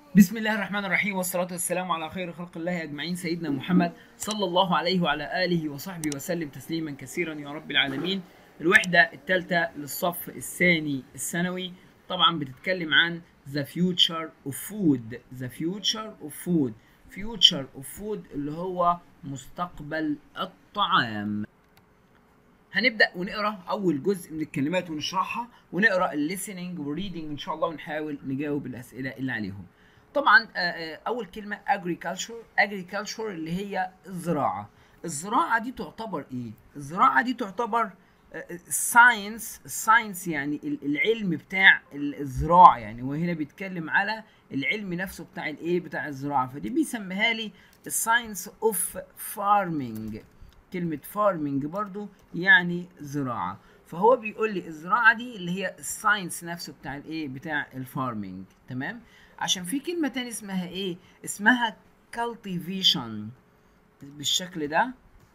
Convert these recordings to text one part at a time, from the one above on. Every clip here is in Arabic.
بسم الله الرحمن الرحيم، والصلاة والسلام على خير خلق الله أجمعين، سيدنا محمد صلى الله عليه وعلى آله وصحبه وسلم تسليما كثيرا يا رب العالمين. الوحدة الثالثة للصف الثاني الثانوي طبعا بتتكلم عن the future of food. the future of food. future of food اللي هو مستقبل الطعام. هنبدأ ونقرأ أول جزء من الكلمات ونشرحها، ونقرأ الليسننج والريدنج إن شاء الله، ونحاول نجاوب الأسئلة اللي عليهم. طبعا أول كلمة agriculture اللي هي الزراعة. الزراعة دي تعتبر إيه؟ الزراعة دي تعتبر الساينس يعني العلم بتاع الزراعة، يعني وهنا بيتكلم على العلم نفسه بتاع الإيه؟ بتاع الزراعة، فدي بيسميها لي الساينس أوف فارمينج. كلمة فارمينج برضو يعني زراعة، فهو بيقول لي الزراعة دي اللي هي الساينس نفسه بتاع الايه؟ بتاع الفارمينج. تمام. عشان في كلمة تانية اسمها ايه؟ اسمها cultivation بالشكل ده.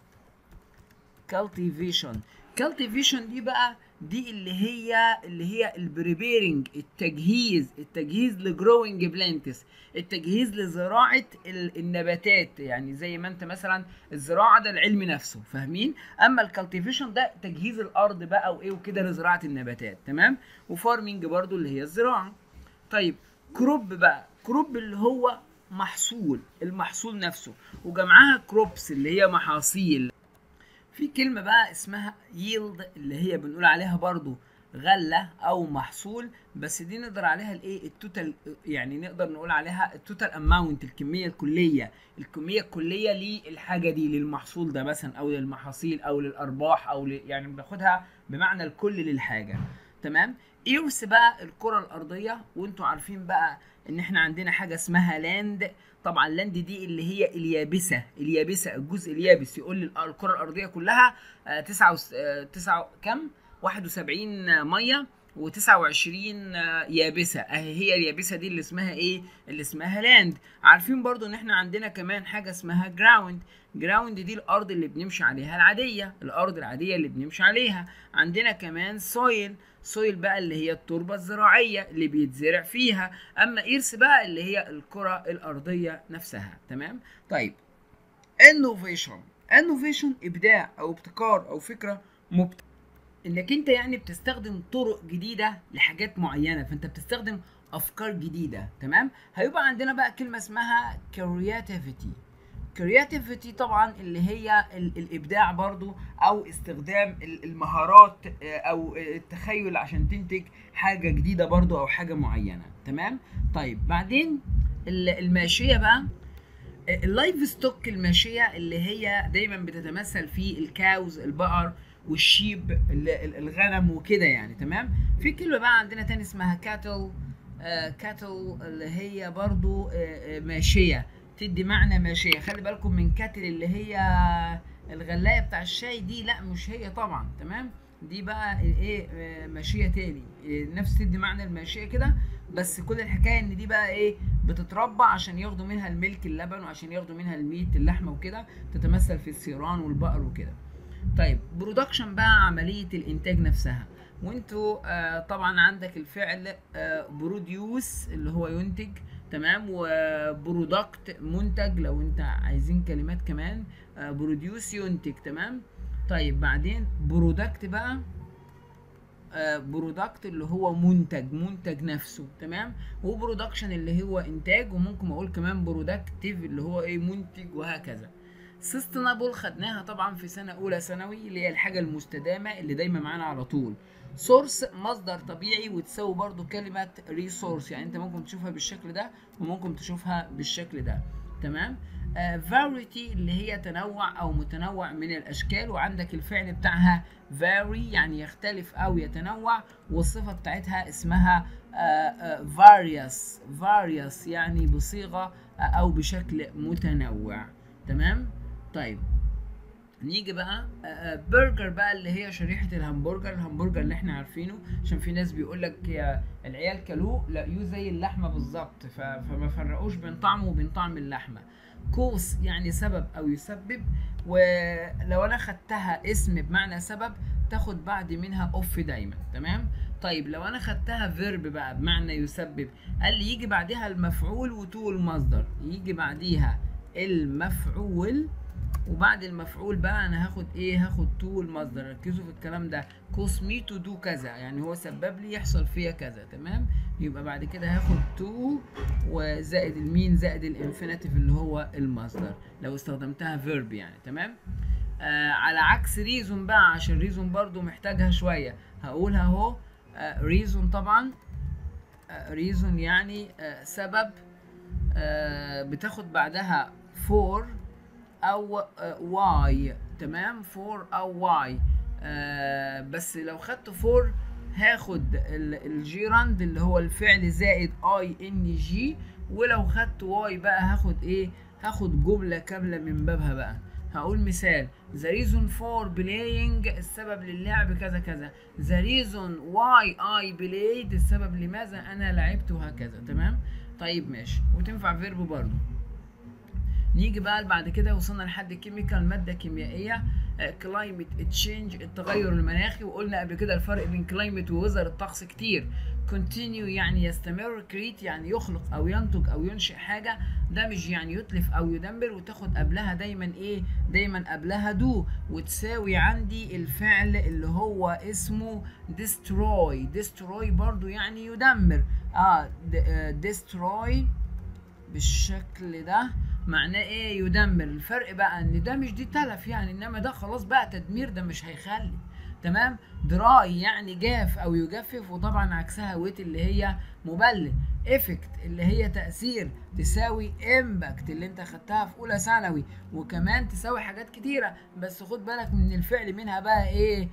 cultivation دي بقى دي اللي هي البريبيرنج، التجهيز لجروينج بلانتس، التجهيز لزراعه النباتات. يعني زي ما انت مثلا الزراعه ده العلم نفسه، فاهمين؟ اما الكالتيفيشن ده تجهيز الارض بقى وايه وكده لزراعه النباتات. تمام. وفارمينج برضو اللي هي الزراعه. طيب كروب بقى، كروب اللي هو محصول، المحصول نفسه، وجمعها كروبس اللي هي محاصيل. في كلمة بقى اسمها yield اللي هي بنقول عليها برضو غلة أو محصول، بس دي نقدر عليها الإيه؟ التوتال، يعني نقدر نقول عليها التوتال أماونت، الكمية الكلية للحاجة دي، للمحصول ده مثلا، أو للمحاصيل أو للأرباح، أو يعني بناخدها بمعنى الكل للحاجة. تمام. إيرث بقى الكرة الأرضية، وأنتوا عارفين بقى إن إحنا عندنا حاجة اسمها لاند. طبعا لاند دي اللي هي اليابسه، الجزء اليابس. يقول لي الكره الارضيه كلها 9 كم 71 ميه و29 يابسه. اهي هي اليابسه دي اللي اسمها ايه؟ اللي اسمها لاند. عارفين برضو ان احنا عندنا كمان حاجه اسمها جراوند دي الارض اللي بنمشي عليها العاديه، الارض العاديه اللي بنمشي عليها. عندنا كمان سويل بقى اللي هي التربه الزراعيه اللي بيتزرع فيها. اما ايرث بقى اللي هي الكره الارضيه نفسها. تمام. طيب انوفيشن ابداع او ابتكار او فكره مبتكره، انك انت يعني بتستخدم طرق جديده لحاجات معينه، فانت بتستخدم افكار جديده. تمام. هيبقى عندنا بقى كلمه اسمها كرياتيفيتي طبعا اللي هي الابداع برضو، او استخدام المهارات او التخيل عشان تنتج حاجه جديده برضو او حاجه معينه. تمام. طيب بعدين الماشيه بقى، اللايف ستوك، الماشيه اللي هي دايما بتتمثل في الكاوز، البقر والشيب، الغنم وكده يعني. تمام. في كلمه بقى عندنا تاني اسمها كاتل اللي هي برضو ماشيه، تدي معنى ماشيه. خلي بالكم من كاتل اللي هي الغلايه بتاع الشاي دي، لا مش هي طبعا. تمام. دي بقى ايه؟ ماشيه تاني، نفس تدي معنى الماشيه كده، بس كل الحكايه ان دي بقى ايه؟ بتتربى عشان ياخدوا منها الملك، اللبن، وعشان ياخدوا منها الميت، اللحمه وكده، تتمثل في الثيران والبقر وكده. طيب برودكشن بقى عمليه الانتاج نفسها. وانتوا طبعا عندك الفعل بروديوس اللي هو ينتج. تمام. وبرودكت منتج، لو انت عايزين كلمات كمان بروديوس ينتج. تمام. طيب بعدين برودكت بقى، برودكت اللي هو منتج نفسه. تمام. وبرودكشن اللي هو انتاج، وممكن اقول كمان برودكتيف اللي هو ايه؟ منتج، وهكذا. سستينابل خدناها طبعا في سنه اولى ثانوي، اللي هي الحاجه المستدامه اللي دايما معانا على طول. سورس مصدر طبيعي، وتساوي برضو كلمه ريسورس، يعني انت ممكن تشوفها بالشكل ده وممكن تشوفها بالشكل ده. تمام. فاريتي اللي هي تنوع او متنوع من الاشكال، وعندك الفعل بتاعها vary يعني يختلف او يتنوع، والصفه بتاعتها اسمها various يعني بصيغه او بشكل متنوع. تمام. طيب نيجي بقى برجر بقى اللي هي شريحه الهمبرجر اللي احنا عارفينه، عشان في ناس بيقول لك يا العيال كلوه لقيوه زي اللحمه بالظبط، فما فرقوش بين طعمه وبين طعم اللحمه. كوس يعني سبب او يسبب، ولو انا خدتها اسم بمعنى سبب تاخد بعد منها اوف دايما. تمام. طيب لو انا خدتها فيرب بقى بمعنى يسبب، قال لي يجي بعدها المفعول وتو المصدر، يجي بعديها المفعول وبعد المفعول بقى انا هاخد ايه؟ هاخد تو المصدر. ركزوا في الكلام ده، cause me to do كذا، يعني هو سبب لي يحصل فيا كذا. تمام؟ يبقى بعد كده هاخد تو وزائد المين زائد الانفينيتيف اللي هو المصدر لو استخدمتها فيرب يعني. تمام؟ على عكس ريزون بقى، عشان ريزون برضو محتاجها شويه، هقولها اهو. ريزون طبعا ريزون يعني سبب، بتاخد بعدها فور او واي. تمام؟ فور او واي. بس لو خدت فور هاخد الجيراند اللي هو الفعل زائد اي ان جي، ولو خدت واي بقى هاخد ايه؟ هاخد جمله كامله من بابها بقى. هقول مثال: the reason for playing، السبب للعب كذا كذا. the reason why I played، السبب لماذا انا لعبت، وهكذا. تمام؟ طيب ماشي. وتنفع فيرب برضو. نيجي بقى بعد كده وصلنا لحد كيميكال، ماده كيميائيه. كلايمت تشينج، التغير المناخي، وقلنا قبل كده الفرق بين كلايمت وويذر الطقس كتير. كونتينيو يعني يستمر، كريت يعني يخلق او ينتج او ينشئ حاجه، دامج يعني يتلف او يدمر، وتاخد قبلها دايما ايه؟ دايما قبلها دو، وتساوي عندي الفعل اللي هو اسمه ديستروي. ديستروي برضو يعني يدمر. ديستروي بالشكل ده معناه ايه؟ يدمر. الفرق بقى ان ده مش دي تلف يعني، انما ده خلاص بقى تدمير، ده مش هيخلي. تمام؟ دراي يعني جاف او يجفف، وطبعا عكسها ويت اللي هي مبلل. افكت اللي هي تأثير، تساوي امباكت اللي انت خدتها في اولى ثانوي، وكمان تساوي حاجات كتيرة، بس خد بالك من الفعل منها بقى ايه؟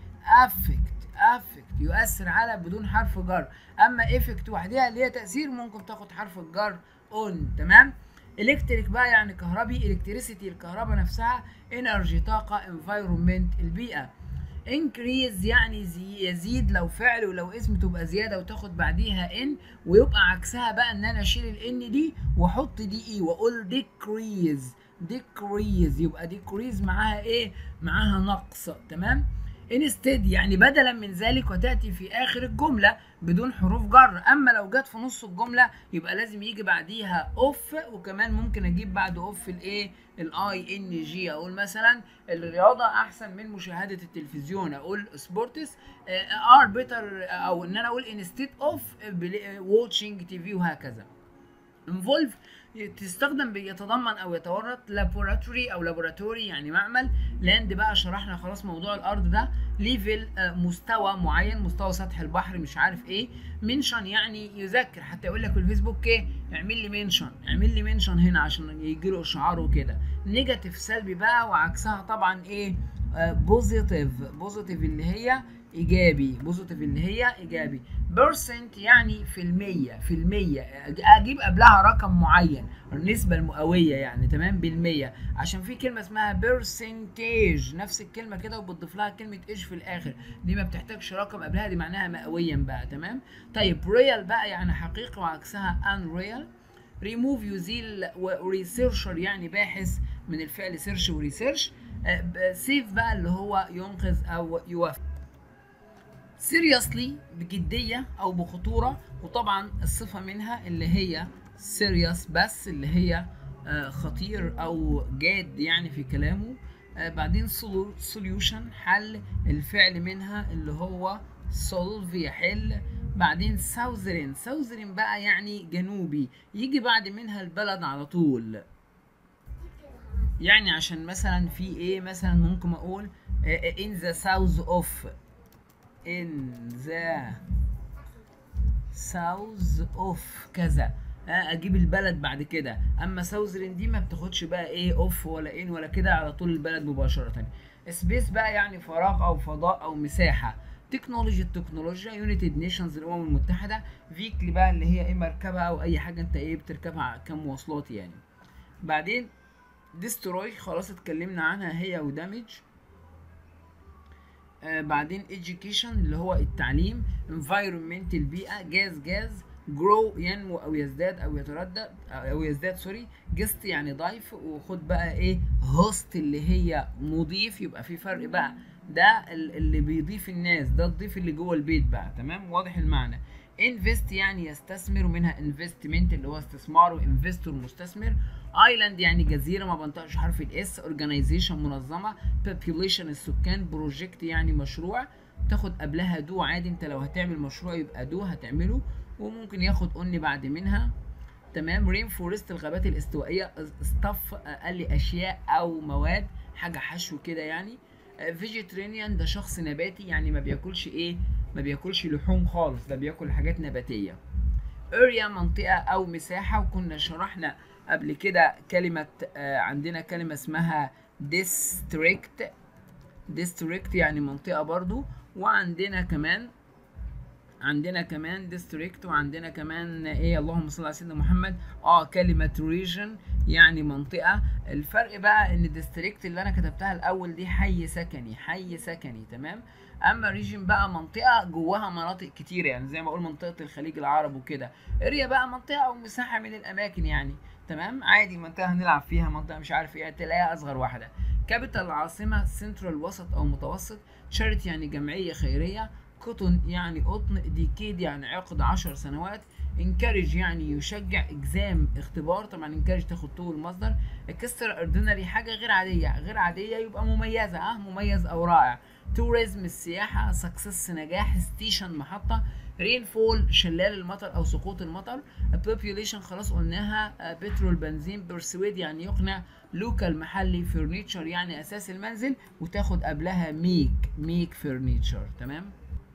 افكت يؤثر على بدون حرف جر. اما افكت وحدها اللي هي تأثير ممكن تاخد حرف الجر اون. تمام؟ الكتريك بقى يعني كهربي، الكتريسيتي الكهرباء نفسها، انرجي طاقه، انفايرمنت البيئه. انكريز يعني يزيد، لو فعل ولو اسم تبقى زياده وتاخد بعديها ان، ويبقى عكسها بقى ان انا اشيل الان دي واحط دي اي واقول ديكريز. ديكريز يبقى ديكريز معاها ايه؟ معاها نقص. تمام؟ انستيد يعني بدلا من ذلك، وتاتي في اخر الجمله بدون حروف جر. اما لو جت في نص الجمله يبقى لازم يجي بعديها اوف، وكمان ممكن اجيب بعد اوف الايه؟ الاي ان جي. اقول مثلا الرياضه احسن من مشاهده التلفزيون، اقول سبورتس ار بيتر، او ان انا اقول انستيد اوف واتشنج تي في، وهكذا. انفولف تستخدم يتضمن او يتورط. لابوراتوري او لابوراتوري يعني معمل. لاند بقى شرحنا خلاص موضوع الارض ده. ليفل مستوى معين، مستوى سطح البحر مش عارف ايه. منشن يعني يذكر، حتى يقول لك في الفيسبوك ايه؟ اعمل لي منشن، اعمل لي منشن هنا عشان يجي له اشعار وكده. نيجاتيف سلبي بقى، وعكسها طبعا ايه؟ بوزيتيف. بوزيتيف اللي هي ايجابي، بوزيتيف اللي هي ايجابي. بيرسنت يعني في المية، في المية اجيب قبلها رقم معين، النسبة المئوية يعني. تمام؟ بالمية، عشان في كلمة اسمها بيرسنتيج نفس الكلمة كده وبتضيف لها كلمة ايش في الاخر، دي ما بتحتاجش رقم قبلها، دي معناها مئويا بقى. تمام؟ طيب ريال بقى يعني حقيقي، وعكسها ان ريال. ريموف يزيل، وريسيرشر يعني باحث من الفعل سيرش وريسيرش. سيف بقى اللي هو ينقذ او يوفق. seriously بجدية أو بخطورة، وطبعا الصفة منها اللي هي serious بس اللي هي خطير أو جاد يعني في كلامه. بعدين solution حل، الفعل منها اللي هو solve يحل. بعدين southern بقى يعني جنوبي، يجي بعد منها البلد على طول. يعني عشان مثلا في ايه؟ مثلا ممكن اقول in the south of، in the south of كذا، اجيب البلد بعد كده. اما ساوزرين دي ما بتاخدش بقى ايه اوف ولا ان ولا كده، على طول البلد مباشره. سبيس بقى يعني فراغ او فضاء او مساحه. تكنولوجي التكنولوجيا. يونايتد نيشنز الامم المتحده. فيكلي بقى اللي هي ايه؟ مركبه او اي حاجه انت ايه بتركبها كمواصلات يعني. بعدين ديستروي خلاص اتكلمنا عنها هي، ودامج. بعدين education اللي هو التعليم. environment البيئة. جاز grow ينمو او يزداد او يتردد او يزداد سوري. guest يعني ضيف. وخد بقى ايه؟ host اللي هي مضيف. يبقى في فرق بقى ده اللي بيضيف الناس، ده الضيف اللي جوه البيت بقى. تمام، واضح المعنى. انفست يعني يستثمر، ومنها انفستمنت اللي هو استثمار، وانفستور مستثمر. ايلاند يعني جزيره، ما بنطقش حرف الاس. اورجانيزيشن منظمه. population السكان. بروجكت يعني مشروع، تاخد قبلها دو عادي، انت لو هتعمل مشروع يبقى دو هتعمله، وممكن ياخد اون بعد منها. تمام. رين فورست الغابات الاستوائيه. استف قال لي اشياء او مواد، حاجه حشو كده يعني. فيجيترينيان ده شخص نباتي، يعني ما بياكلش ايه، ما بياكلش لحوم خالص، ده بياكل حاجات نباتيه. اريا منطقه او مساحه، وكنا شرحنا قبل كده كلمه عندنا كلمه اسمها ديستريكت. ديستريكت يعني منطقه برضو. وعندنا كمان ديستريكت، وعندنا كمان ايه، اللهم صل على سيدنا محمد، كلمه ريجن يعني منطقه. الفرق بقى ان ديستريكت اللي انا كتبتها الاول دي حي سكني. تمام. اما ريجن بقى منطقه جواها مناطق كتير، يعني زي ما اقول منطقه الخليج العربي وكده. اريا بقى منطقه او مساحه من الاماكن يعني. تمام، عادي منطقه هنلعب فيها، منطقه مش عارف ايه، تلاقيها اصغر واحده. كابيتال العاصمه. سنترال وسط او متوسط. تشاريتي يعني جمعيه خيريه. كوتون يعني قطن. ديكيد يعني عقد 10 سنوات. انكارج يعني يشجع. اكزام اختبار، طبعا انكارج تاخد طول المصدر. اكسترا اوردينري حاجه غير عاديه يبقى مميزه، مميز او رائع. توريزم السياحه. سكسس نجاح. ستيشن محطه. رين فول شلال المطر او سقوط المطر. population خلاص قلناها. بترول بنزين. برسويد يعني يقنع. لوكال محلي. فرنيتشر يعني اساس المنزل، وتاخد قبلها ميك فرنيتشر. تمام.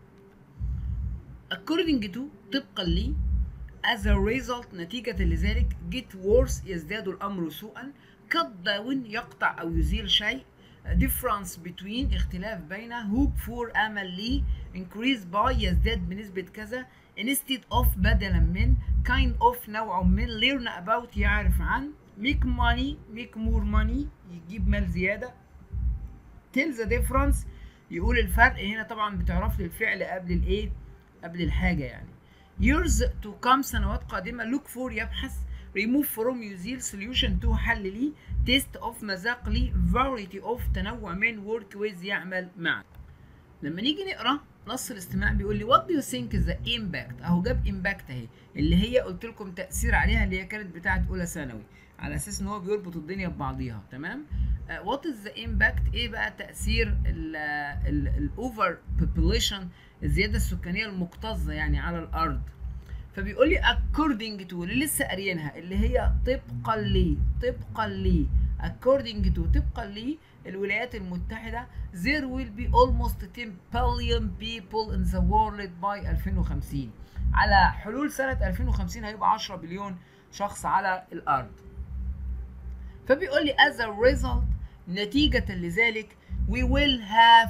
according to طبقا لي. as a result نتيجة لذلك. get worse يزداد الأمر سوءا. cut down يقطع أو يزيل شيء. difference between اختلاف بين. hope for أمل لي. increase by يزداد بنسبة كذا. instead of بدلا من. kind of نوع من. learn about يعرف عن. make more money يجيب مال زيادة. tell the difference يقول الفرق. هنا طبعا بتعرف لي الفعل قبل الايه، قبل الحاجة يعني. years to come سنوات قادمة. look for يبحث. remove from يزيل. solution to حل لي. taste of مذاق لي. variety of تنوع من. work with يعمل مع. لما نيجي نقرا نص الاستماع بيقول لي what do you think the impact، اهو جاب impact اهي اللي هي قلت لكم تأثير عليها، اللي هي كانت بتاعت اولى ثانوي، على اساس ان هو بيربط الدنيا ببعضيها. تمام. what is the impact، ايه بقى تأثير الاوفر population الزيادة السكانية المكتظة يعني على الارض. فبيقول لي according to اللي لسه قاريينها اللي هي طبقا لي according to طبقا لي الولايات المتحدة there will be almost 10 billion people in the world by 2050. على حلول سنة 2050 هيبقى 10 بليون شخص على الأرض. فبيقول لي as a result نتيجة لذلك we will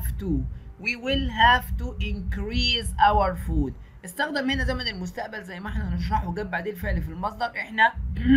have to increase our food. استخدم هنا زمن المستقبل زي ما احنا هنشرحه، جاب بعدين الفعل في المصدر احنا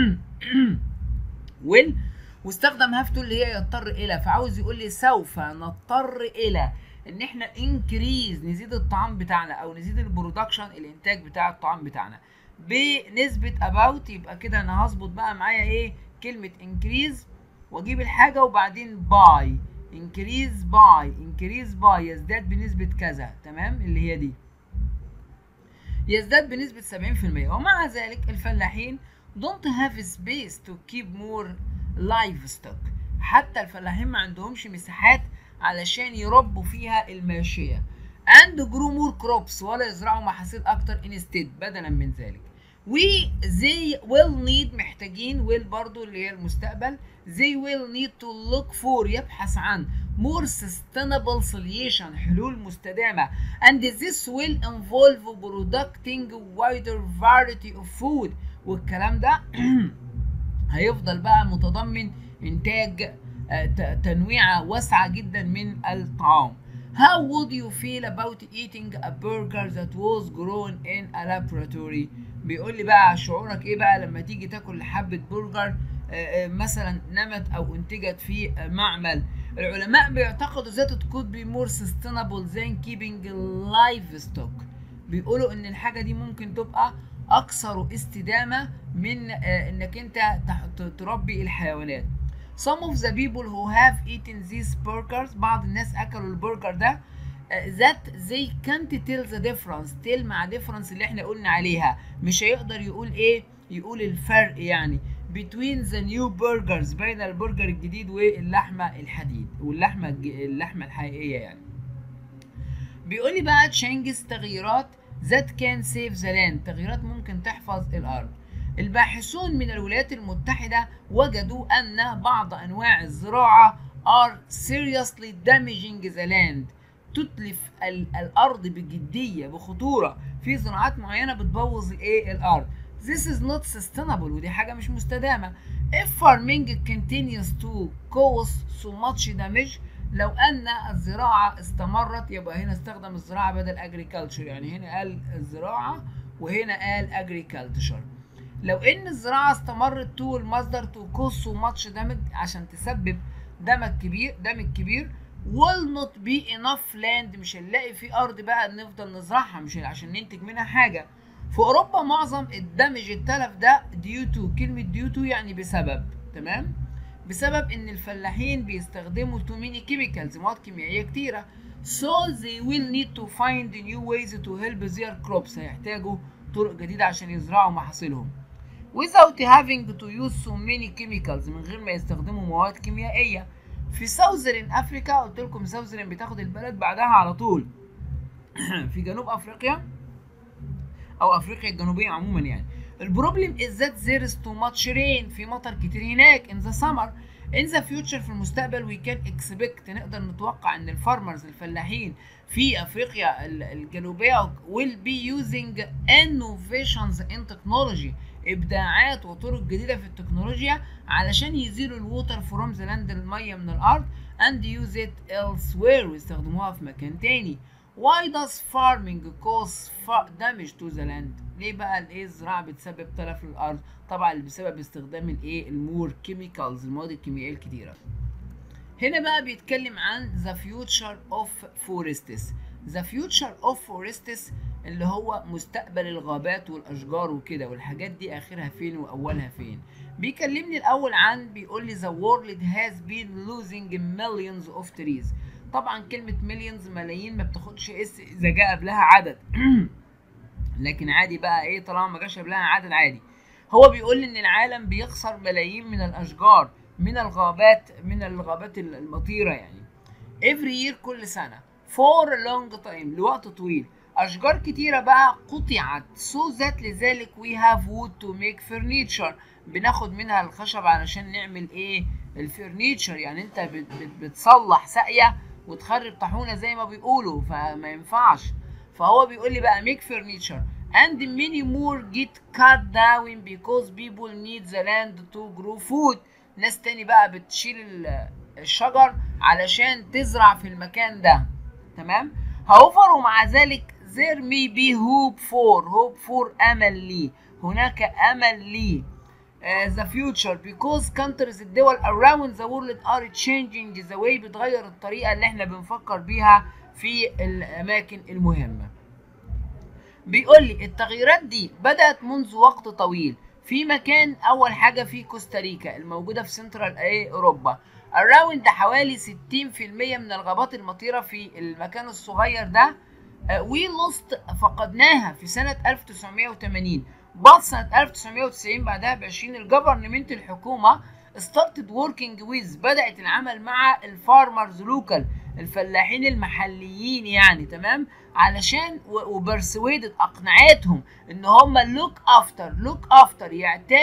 will، واستخدم have to اللي هي يضطر الى، فعاوز يقول لي سوف نضطر الى ان احنا increase نزيد الطعام بتاعنا او نزيد البرودكشن الانتاج بتاع الطعام بتاعنا بنسبة about. يبقى كده انا هظبط بقى معايا ايه كلمة increase واجيب الحاجة وبعدين by. increase by يزداد بنسبة كذا. تمام، اللي هي دي يزداد بنسبة 70%. ومع ذلك الفلاحين don't have space to keep more livestock. حتى الفلاحين ما عندهمش مساحات علشان يربوا فيها الماشية. and grow more crops ولا يزرعوا محاصيل أكتر instead بدلا من ذلك. they will need محتاجين will برضو اللي هي المستقبل. they will need to look for يبحث عن more sustainable solution حلول مستدامة. and this will involve producing wider variety of food. والكلام ده هيفضل بقى متضمن إنتاج تنويعة واسعة جدا من الطعام. How would you feel about eating a burger that was grown in a laboratory؟ بيقول لي بقى شعورك ايه بقى لما تيجي تاكل حبة برجر مثلا نمت او انتجت في معمل. العلماء بيعتقدوا that it could be more sustainable than keeping livestock. بيقولوا ان الحاجة دي ممكن تبقى اكثر استدامة من انك انت تربي الحيوانات. some of the people who have eaten these burgers بعض الناس اكلوا البرجر ده that they can't tell the difference tell مع difference اللي احنا قلنا عليها مش هيقدر يقول ايه يقول الفرق يعني between the new burgers بين البرجر الجديد واللحمه الحديد واللحمه الحقيقيه يعني. بيقول لي بقى changes تغييرات that can save the land تغييرات ممكن تحفظ الارض. الباحثون من الولايات المتحده وجدوا ان بعض انواع الزراعه are seriously damaging the land تتلف الارض بجديه بخطوره في زراعات معينه بتبوظ الايه الارض. This is not sustainable ودي حاجه مش مستدامه. If farming continues to cause so much damage لو ان الزراعه استمرت يبقى هنا استخدم الزراعه بدل agriculture يعني هنا قال الزراعه وهنا قال agriculture. لو ان الزراعه استمرت طول المصدر to cause so much damage عشان تسبب دمج كبير will not be enough land مش هنلاقي في ارض بقى نفضل نزرعها مش عشان ننتج منها حاجه. في اوروبا معظم الدمج التلف ده due to كلمه due to يعني بسبب تمام بسبب ان الفلاحين بيستخدموا too many chemicals مواد كيميائيه كتيره so they will need to find new ways to help their crops هيحتاجوا طرق جديده عشان يزرعوا محاصيلهم without having to use so many chemicals من غير ما يستخدموا مواد كيميائيه. في ساوزرن افريكا قلت لكم ساوزرن بتاخد البلد بعدها على طول في جنوب افريقيا او افريقيا الجنوبيه عموما يعني. البروبلم is that there is too much rain في مطر كتير هناك in the summer in the future في المستقبل we can expect نقدر نتوقع ان الفارمرز الفلاحين في افريقيا الجنوبيه will be using innovations in technology ابداعات وطرق جديده في التكنولوجيا علشان يزيلوا الووتر فروم ذا لاند الميه من الارض and use it elsewhere ويستخدموها في مكان تاني. Why does farming cause damage to the land؟ ليه بقى الايه الزراعه بتسبب تلف للارض؟ طبعا بسبب استخدام الايه المور كيميكالز المواد الكيميائيه الكتيره. هنا بقى بيتكلم عن the future of forests. the future of forests اللي هو مستقبل الغابات والاشجار وكده والحاجات دي اخرها فين واولها فين. بيكلمني الاول عن بيقول لي the world has been losing millions of trees. طبعا كلمه millions ملايين ما بتاخدش اس اذا جاء قبلها عدد لكن عادي بقى ايه طالما ما جاش قبلها عدد عادي. هو بيقول لي ان العالم بيخسر ملايين من الاشجار من الغابات المطيره يعني every year كل سنه for a long time لوقت طويل. اشجار كتيره بقى قطعت so that لذلك we have wood to make furniture بناخد منها الخشب علشان نعمل ايه الفرنيتشر يعني انت بتصلح ساقيه وتخرب طاحونه زي ما بيقولوا فما ينفعش. فهو بيقول لي بقى make furniture and many more get cut down because people need the land to grow food. ناس تاني بقى بتشيل الشجر علشان تزرع في المكان ده تمام. however ومع ذلك there may be hope for أمل لي هناك أمل لي the future because countries الدول around the world are changing the way بتغير الطريقة اللي احنا بنفكر بيها في الأماكن المهمة. بيقول لي التغييرات دي بدأت منذ وقت طويل في مكان أول حاجة في كوستاريكا الموجودة في سنترال أوروبا around حوالي 60% من الغابات المطيرة في المكان الصغير ده we lost فقدناها في سنة 1980 بعد سنة 1990 بعدها ب20 الجفرنمنت الحكومة started working with بدأت العمل مع الفارمرز لوكال الفلاحين المحليين يعني تمام علشان وبرسويدد اقنعتهم ان هم لوك افتر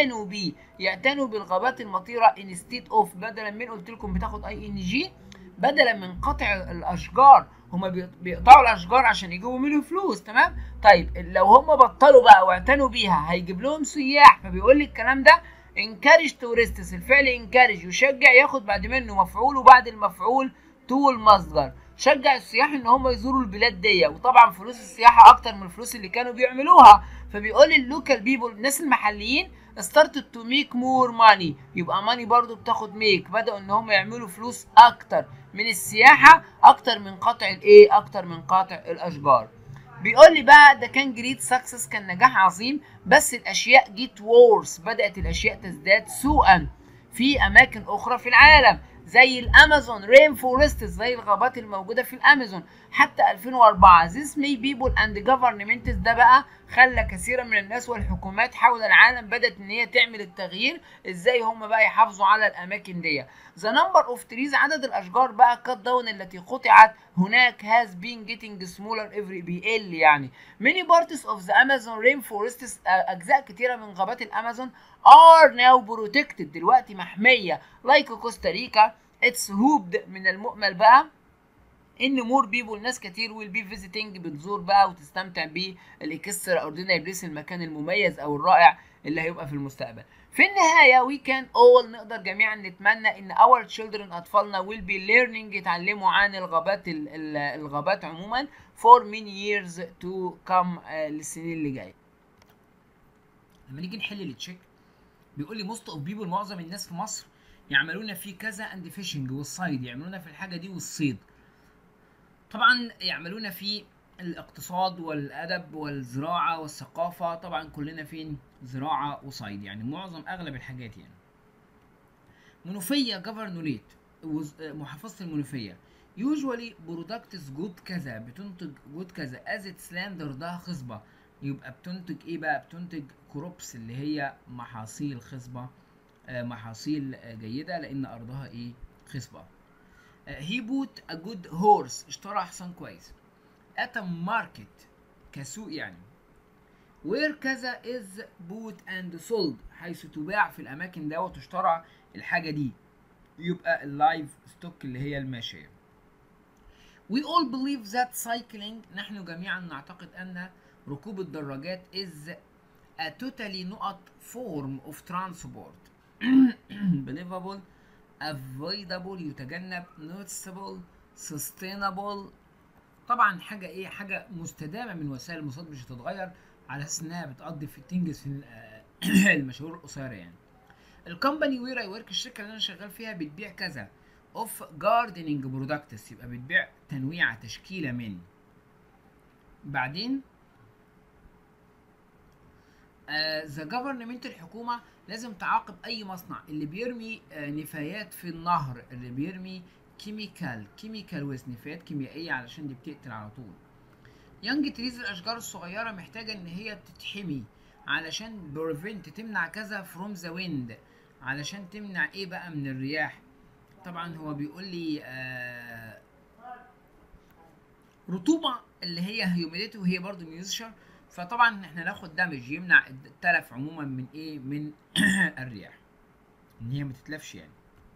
يعتنوا بالغابات المطيره انستيد اوف بدلا من قلت لكم بتاخد اي ان جي بدلا من قطع الاشجار هم بيقطعوا الاشجار عشان يجيبوا منهم فلوس تمام. طيب لو هم بطلوا بقى واعتنوا بيها هيجيب لهم سياح فبيقول لي الكلام ده encourage tourists الفعل encourage يشجع ياخد بعد منه مفعول وبعد المفعول تو المصدر شجع السياح ان هم يزوروا البلاد دي وطبعا فلوس السياحه اكتر من الفلوس اللي كانوا بيعملوها. فبيقول اللوكال بيبول الناس المحليين started to make more money يبقى ماني برضو بتاخد ميك بدأوا ان هم يعملوا فلوس اكتر من السياحه اكتر من قطع الاشجار. بيقول لي بقى ده كان جريت سكسس كان نجاح عظيم بس الاشياء جيت وورس بدأت الاشياء تزداد سوءا في اماكن اخرى في العالم زي الامازون رين فورست، زي الغابات الموجوده في الامازون. حتى 2004 this may people and governments، ده بقى خلى كثيرا من الناس والحكومات حول العالم بدات ان هي تعمل التغيير ازاي هم بقى يحافظوا على الاماكن دي. the number of trees، عدد الاشجار بقى cut down التي قطعت هناك has been getting smaller every، بيقل يعني. many parts of the Amazon rainforests، اجزاء كتيره من غابات الامازون are now protected، دلوقتي محميه like كوستاريكا. it's hoped، من المؤمل بقى ان مور بيبول، ناس كتير ويل بي فيزيتنج، بتزور بقى وتستمتع بالاكسترا اوردينري بليس، المكان المميز او الرائع اللي هيبقى في المستقبل. في النهايه وي كان اول، نقدر جميعا نتمنى ان اور تشيلدرن، اطفالنا ويل بي ليرنينج، يتعلموا عن الغابات الغابات عموما فور many years to come، للسنين اللي جايه. لما نيجي نحل التشيك بيقول لي موست اوف بيبول، معظم الناس في مصر يعملون في كذا اند فيشنج والصيد، يعملون في الحاجه دي والصيد. طبعا يعملون في الاقتصاد والادب والزراعه والثقافه، طبعا كلنا فين؟ زراعه وصيد، يعني معظم اغلب الحاجات يعني. منوفيه جفرنوليت، محافظه المنوفيه يوجوالي برودكتس جود كذا، بتنتج جود كذا ازت سلاندر، ده خصبه، يبقى بتنتج ايه بقى؟ بتنتج كروبس اللي هي محاصيل خصبه، محاصيل جيده لان ارضها ايه؟ خصبه. he bought a good horse، اشترى حصان كويس. at a market، كسوق يعني. where كذا is bought and sold، حيث تباع في الاماكن ده وتشترى الحاجه دي، يبقى اللايف ستوك اللي هي الماشيه. we all believe that cycling، نحن جميعا نعتقد ان ركوب الدراجات is a totally not form of transport believable، avoidable يتجنب، noticeable sustainable، طبعا حاجه ايه؟ حاجه مستدامه من وسائل المواصلات، مش هتتغير على اساس انها بتقضي في تنجز في المشاوير القصيره يعني. الكومباني وير اي ورك، الشركه اللي انا شغال فيها بتبيع كذا اوف جاردنينج برودكتس، يبقى بتبيع تنويعه، تشكيله من. بعدين ذا جفرمنت، الحكومه لازم تعاقب اي مصنع اللي بيرمي نفايات في النهر، اللي بيرمي كيميكال ويست، نفايات كيميائيه، علشان دي بتقتل على طول. يانج تريز، الاشجار الصغيره محتاجه ان هي تتحمي علشان بريفنت، تمنع كذا فروم ذا ويند، علشان تمنع ايه بقى؟ من الرياح. طبعا هو بيقول لي رطوبه اللي هي هيوميديتي، وهي برضو ميوزشر، فطبعا احنا ناخد دامج، يمنع التلف عموما من ايه؟ من الرياح، ان هي ما تتلفش يعني.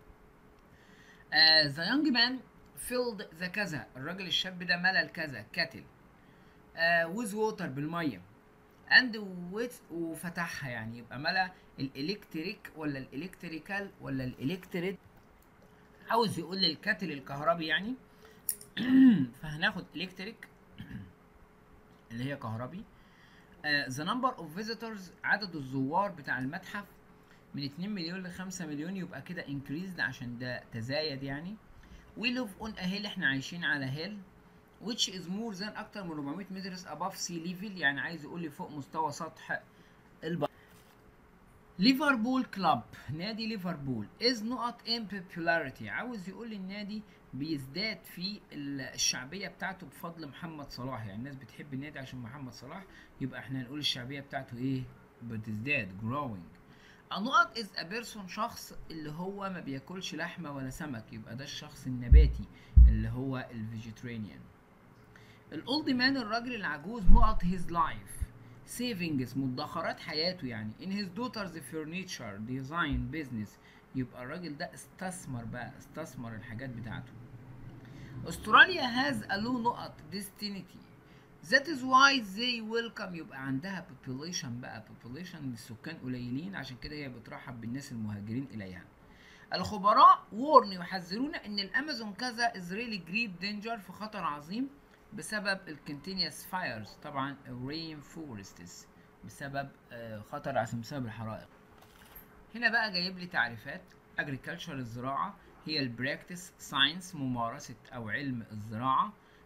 ذا يونج مان فيلد ذا كذا، الراجل الشاب ده ملى الكذا كاتل ويز ووتر، بالميه، اند وفتحها، يعني يبقى ملى الالكتريك ولا الالكتريكال ولا الالكتريد، عاوز يقول لي الكاتل الكهربي يعني فهناخد الكتريك اللي هي كهربي. the number of visitors، عدد الزوار بتاع المتحف من 2 مليون ل 5 مليون، يبقى كده increased عشان ده تزايد يعني. we live on a hill، احنا عايشين على hill which is more than، اكتر من 400 متر above sea level، يعني عايز يقول لي فوق مستوى سطح البحر. ليفربول كلاب، نادي ليفربول is not in popularity، عاوز يقول لي النادي بيزداد في الشعبيه بتاعته بفضل محمد صلاح، يعني الناس بتحب النادي عشان محمد صلاح، يبقى احنا هنقول الشعبيه بتاعته ايه؟ بتزداد growing. النقط is a person، شخص اللي هو ما بياكلش لحمه ولا سمك، يبقى ده الشخص النباتي اللي هو الفيجيترينيان. الاولد مان، الراجل العجوز، نقط his life savings، مدخرات حياته يعني. in his daughter's furniture design business، يبقى الراجل ده استثمر بقى، استثمر الحاجات بتاعته. استراليا has a low نقط density that is why they welcome، يبقى عندها population بقى، population السكان قليلين، عشان كده هي بترحب بالناس المهاجرين اليها. الخبراء warn، يحذرون ان الامازون كذا is really great danger، في خطر عظيم بسبب الكونتينيوس فايرز، طبعا الرين فورستس، بسبب خطر عشان بسبب الحرائق. هنا بقى جايب لي تعريفات. agriculture، الزراعه، هي البراكتس، ساينس، ممارسه او علم الزراعه.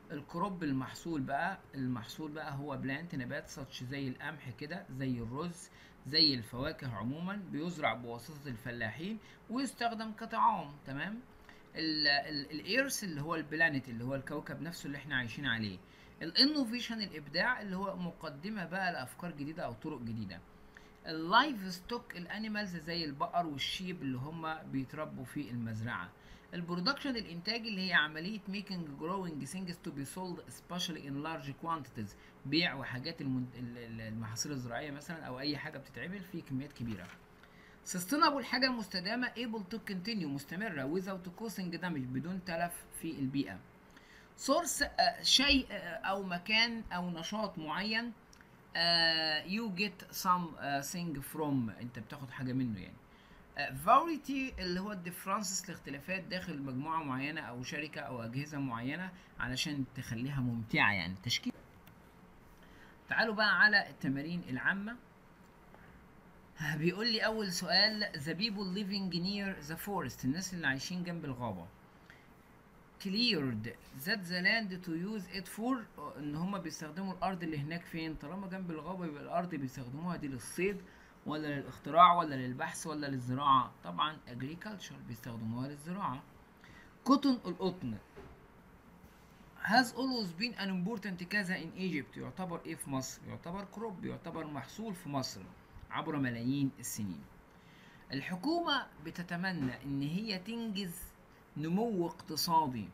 الكروب المحصول بقى هو بلانت، نبات ساتش زي القمح كده، زي الرز، زي الفواكه عموما، بيزرع بواسطة الفلاحين ويستخدم كطعام. تمام. الايرث اللي هو البلانت اللي هو الكوكب نفسه اللي احنا عايشين عليه. الانوفيشن الابداع اللي هو مقدمة بقى لافكار جديدة او طرق جديدة. اللايف ستوك الانيمالز زي البقر والشيب اللي هم بيتربوا في المزرعه. البرودكشن الانتاج اللي هي عمليه ميكنج جروينج ثينجز تو بي سولد سبيشالي ان لارج كوانتيتيز، بيع وحاجات المحاصيل الزراعيه مثلا او اي حاجه بتتعمل في كميات كبيره. سستينابل حاجه مستدامه able to continue مستمره without causing damage بدون تلف في البيئه. سورس شيء او مكان او نشاط معين you get something from، انت بتاخد حاجه منه يعني. variety اللي هو الديفرنسز، الاختلافات داخل مجموعه معينه او شركه او اجهزه معينه علشان تخليها ممتعه يعني تشكيل. تعالوا بقى على التمارين العامه. بيقول لي اول سؤال the people living near the forest، الناس اللي عايشين جنب الغابه. cleared that the land to use it for، ان هم بيستخدموا الارض اللي هناك فين؟ طالما جنب الغابه يبقى الارض بيستخدموها دي للصيد ولا للاختراع ولا للبحث ولا للزراعه؟ طبعا agriculture بيستخدموها للزراعه. cotton القطن has always been an important كذا in Egypt، يعتبر ايه في مصر؟ يعتبر crop، يعتبر محصول في مصر عبر ملايين السنين. الحكومه بتتمنى ان هي تنجز نمو اقتصادي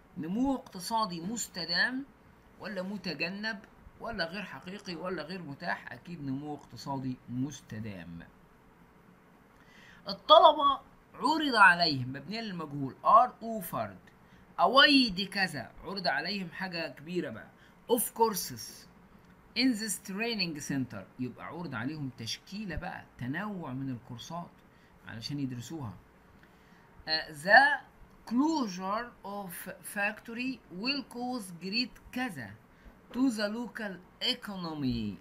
مستدام ولا متجنب ولا غير حقيقي ولا غير متاح؟ اكيد نمو اقتصادي مستدام. الطلبة عرض عليهم مبنية للمجهول are offered أويد كذا، عرض عليهم حاجة كبيرة بقى of courses in this training center، يبقى عرض عليهم تشكيلة بقى تنوع من الكورسات علشان يدرسوها. the closure of factory will cause great كذا to the local economy.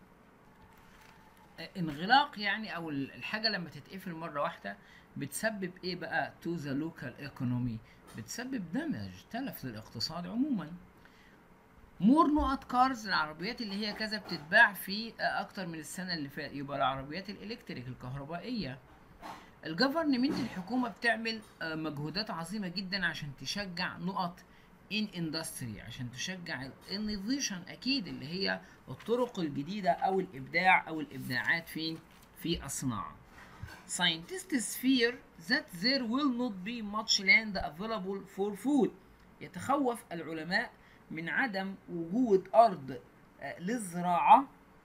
انغلاق يعني او الحاجة لما تتقفل مرة واحدة بتسبب ايه بقى؟ to the local economy، بتسبب دمج تلف للاقتصاد عموما. مور نقط كارز، العربيات اللي هي كذا بتتباع في اكتر من السنة اللي فاتت، يبقى العربيات الالكتريك الكهربائية. الجفرنمنت الحكومة بتعمل مجهودات عظيمة جدا عشان تشجع نقط in industry، عشان تشجع الانوفيشن اكيد اللي هي الطرق الجديدة او الابداع او الابداعات فين؟ في الصناعة. Scientists fear that there will not be much land available for food، يتخوف العلماء من عدم وجود ارض للزراعة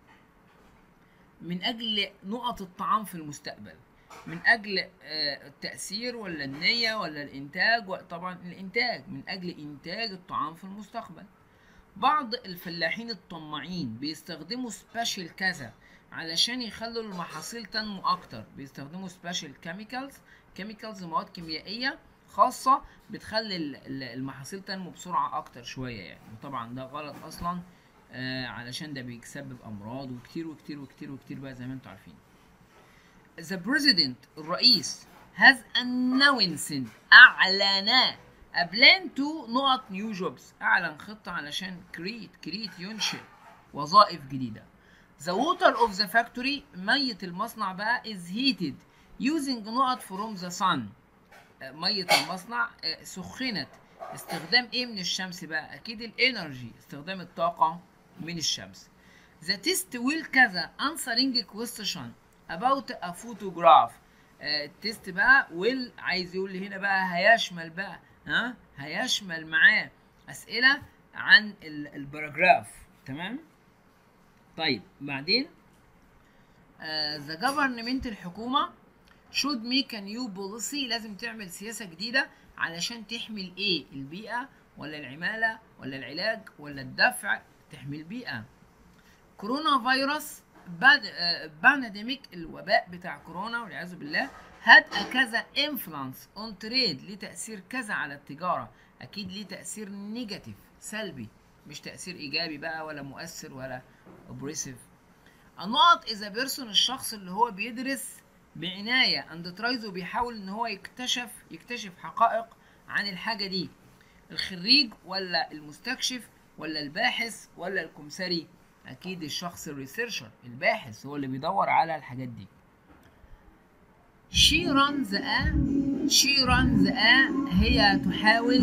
من اجل نقط الطعام في المستقبل، من اجل التأثير ولا النية ولا الانتاج، طبعا الانتاج من اجل انتاج الطعام في المستقبل. بعض الفلاحين الطماعين بيستخدموا سبيشال كذا علشان يخلوا المحاصيل تنمو اكتر، بيستخدموا سبيشال كيميكالز مواد كيميائية خاصة بتخلي المحاصيل تنمو بسرعة اكتر شوية يعني، وطبعا ده غلط اصلا علشان ده بيسبب امراض وكتير وكتير وكتير وكتير بقى زي ما انتوا عارفين. The president الرئيس has announced أعلن a plan to نقط new jobs، أعلن خطة علشان create ينشئ وظائف جديدة. The water of the factory مية المصنع بقى is heated using نقط from the sun، مية المصنع سخنت استخدام ايه من الشمس بقى؟ أكيد الانرجي، استخدام الطاقة من الشمس. The test will كذا answering question about a photograph، التست بقى will عايز يقول لي هنا بقى هيشمل بقى هيشمل معاه اسئله عن الباراجراف. تمام. طيب بعدين the government الحكومه should make a new policy، لازم تعمل سياسه جديده علشان تحمي ايه؟ البيئه ولا العماله ولا العلاج ولا الدفع؟ تحمي البيئه. كورونا فيروس بانديميك، الوباء بتاع كورونا والعياذ بالله، had كذا influence on trade، ليه تأثير كذا على التجارة، أكيد ليه تأثير نيجاتيف سلبي، مش تأثير إيجابي بقى ولا مؤثر ولا أبريسيف. النقط إذا بيرسون الشخص اللي هو بيدرس بعناية and tries وبيحاول إن هو يكتشف حقائق عن الحاجة دي، الخريج ولا المستكشف ولا الباحث ولا الكمثري؟ اكيد الشخص الريسيرشر، الباحث هو اللي بيدور على الحاجات دي. she runs a هي تحاول،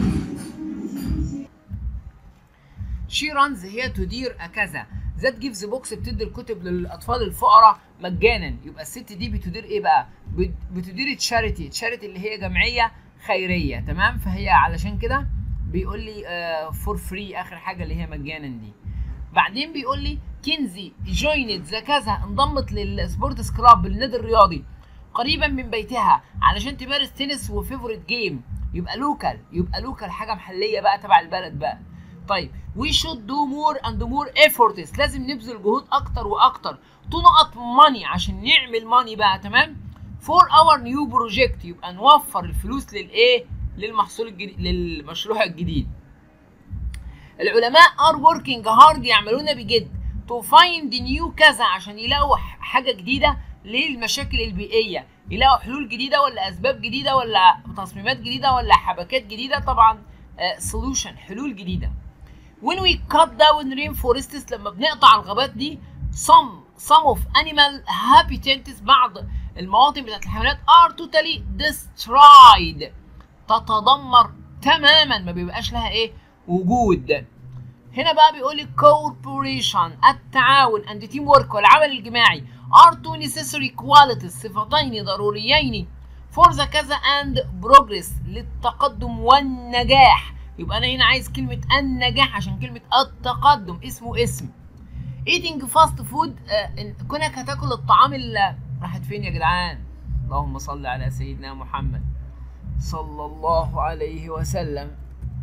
she runs هي تدير كذا. ذات جيفز بوكس بتدي الكتب للاطفال الفقراء مجانا. يبقى الست دي بتدير ايه بقى؟ بتدير تشاريتي اللي هي جمعيه خيريه، تمام؟ فهي علشان كده بيقول لي فور فري اخر حاجه اللي هي مجانا دي. بعدين بيقول لي كنزي جوينت ذا كذا، انضمت للسبورتس كلاب النادي الرياضي قريبا من بيتها علشان تمارس تنس وفيفوريت جيم. يبقى لوكال حاجه محليه بقى تبع البلد بقى. طيب we should do more and more efforts، لازم نبذل جهود اكتر واكتر. تو نقط ماني عشان نعمل ماني بقى، تمام؟ for our new project، يبقى نوفر الفلوس للايه؟ للمحصول الجديد، للمشروع الجديد. العلماء are working hard، يعملون بجد. to find new كذا، عشان يلاقوا حاجه جديده للمشاكل البيئيه، يلاقوا حلول جديده ولا اسباب جديده ولا تصميمات جديده ولا حبكات جديده، طبعا solution حلول جديده. when we cut down rainforests، لما بنقطع الغابات دي، some of animal habitats، بعض المواطن بتاعت الحيوانات are totally destroyed، تتدمر تماما، ما بيبقاش لها ايه؟ وجود. هنا بقى بيقول لي cooperation التعاون and teamwork والعمل الجماعي are two necessary qualities، صفتين ضروريين for the كذا and progress، للتقدم والنجاح. يبقى انا هنا عايز كلمه النجاح عشان كلمه التقدم اسم. eating fast food، كونك هتاكل الطعام اللي راحت فين يا جدعان؟ اللهم صل على سيدنا محمد صلى الله عليه وسلم.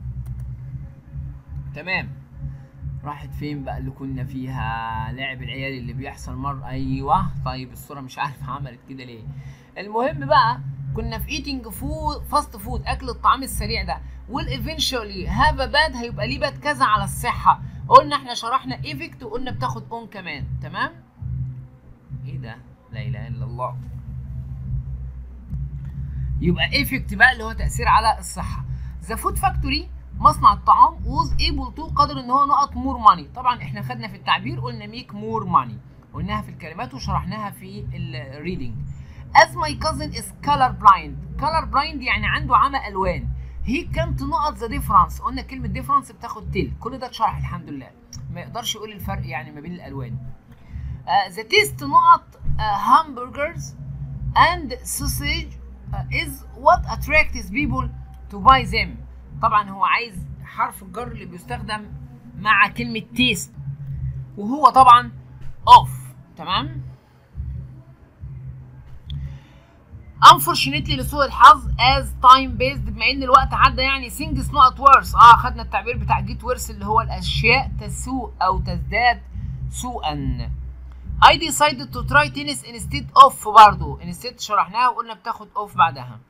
تمام، راحت فين بقى اللي كنا فيها؟ لعب العيال اللي بيحصل مرة. ايوه، طيب الصورة مش عارف عملت كده ليه. المهم بقى كنا في eating fast food، اكل الطعام السريع ده. والايفينشولي هاف باد، هيبقى ليه باد كذا على الصحة. قلنا احنا شرحنا ايفكت وقلنا بتاخد اون كمان، تمام؟ ايه ده؟ لا اله الا الله. يبقى ايفكت بقى اللي هو تأثير على الصحة. ذا فود فاكتوري، مصنع الطعام، was able to، قدر ان هو نقط مور ماني. طبعا احنا خدنا في التعبير قلنا ميك مور ماني، قلناها في الكلمات وشرحناها في الريدنج. as my cousin is color blind يعني عنده عمى الوان. he can't نقط the difference، قلنا كلمة difference بتاخد تل، كل ده اتشرح الحمد لله، ما يقدرش يقول الفرق يعني ما بين الالوان. the taste نقط hamburgers and sausage is what attracts people to buy them. طبعا هو عايز حرف الجر اللي بيستخدم مع كلمة تيست، وهو طبعا اوف، تمام؟ unfortunately لسوء الحظ as time passed، بما ان الوقت عدى يعني things not worse. خدنا التعبير بتاع get worse اللي هو الاشياء تسوء او تزداد سوءا. I decided to try tennis instead of، برضه instead شرحناها وقلنا بتاخد off بعدها.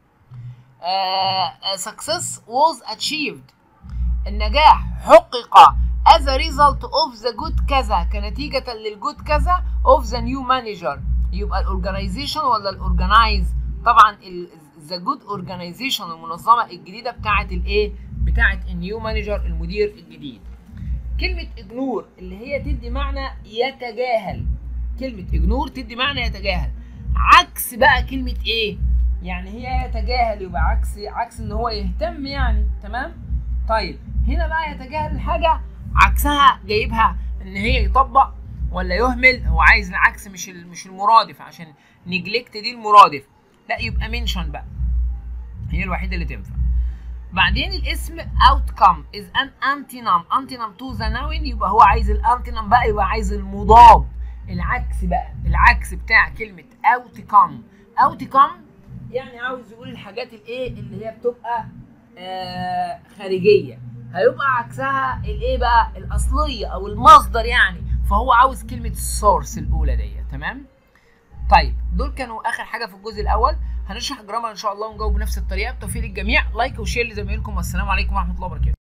success was achieved، النجاح حقق as a result of the good كذا، كنتيجة للجود كذا of the new manager. يبقى الاورجنايزيشن ولا الاورجنايز؟ طبعا the good organization، المنظمة الجديدة بتاعت الايه؟ بتاعت النيو مانجر، المدير الجديد. كلمة ignore اللي هي تدي معنى يتجاهل، كلمة ignore تدي معنى يتجاهل. عكس بقى كلمة ايه؟ يعني هي يتجاهل، يبقى عكس ان هو يهتم يعني، تمام؟ طيب هنا بقى يتجاهل الحاجة عكسها جايبها ان هي يطبق ولا يهمل. هو عايز العكس مش المرادف، عشان نجلكت دي المرادف، لا يبقى منشن بقى، هي الوحيدة اللي تنفع. بعدين الاسم outcome is an antonym to the noun، يبقى هو عايز الانتونم بقى، يبقى عايز المضاد، العكس بقى، العكس بتاع كلمة outcome يعني عاوز يقول الحاجات الايه اللي هي بتبقى خارجية، هيبقى عكسها الايه بقى؟ الاصلية او المصدر يعني، فهو عاوز كلمة السورس الاولى دي، تمام؟ طيب دول كانوا اخر حاجة في الجزء الاول. هنشرح جرامر ان شاء الله ونجاوب بنفس الطريقة. بتوفيق للجميع، لايك وشير لزمايلكم، والسلام عليكم ورحمة الله وبركاته.